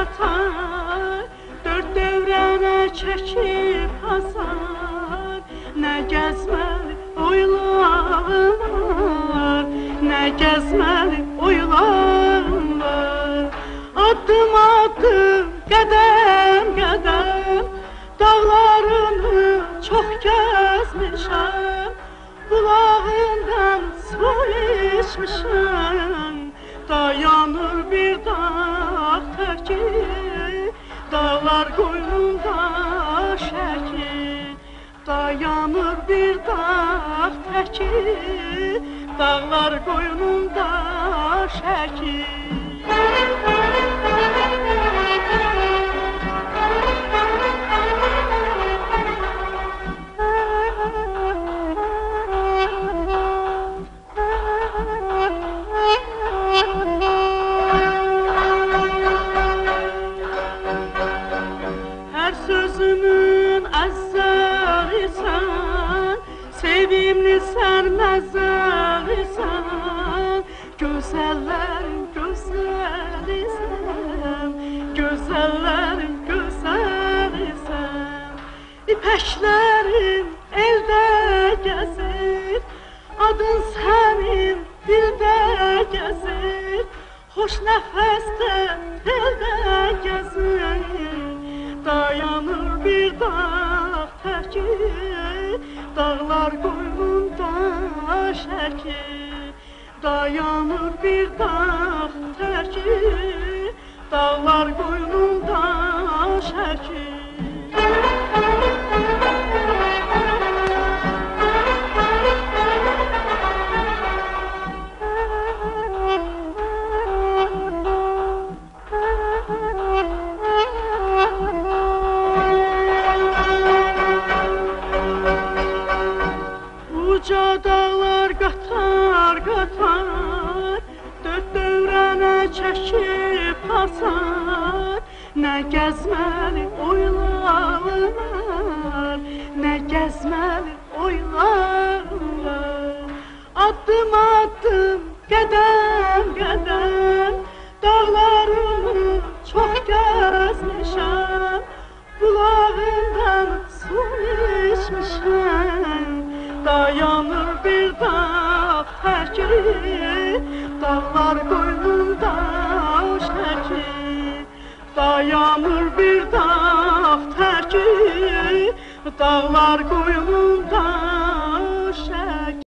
qatar, dörd dövrənə çəkib hasar. Nə gəzməli oylarım var, nə gəzməli oylarım var. Addım addım, qədəm qədəm, dağlarını çox gəzmişəm. Bulağından su içmişəm. Dayanır bir dağ təki, dağlar qoynunda şəki. Dayanır bir dağ təki, dağlar qoynunda şəki. Hər sözümün əzzəlisən, sevimlisən, məzzəlisən. Gözəllərin gözəlisən, gözəllərin gözəlisən. İpəklərin eldə gəzir, adın sənin dildə gəzir. Xoş nəfəsdə eldə gəzir. Dayanır bir dağ təki, dağlar qoynunda şəki. Dayanır bir dağ təki, dağlar qoynunda şəki. Uca dağlar qatar qatar, dörd dövrənə çəkib hasar. Nə gəzməli oylarım var, nə gəzməli oylarım var. Addım addım, qədəm qədəm, dağlarımı çox gəzmişəm. Bulağından su içmişəm. Dayanır bir dağ təki, dağlar qoynunda şəki. Dayanır bir dağ təki, dağlar qoynunda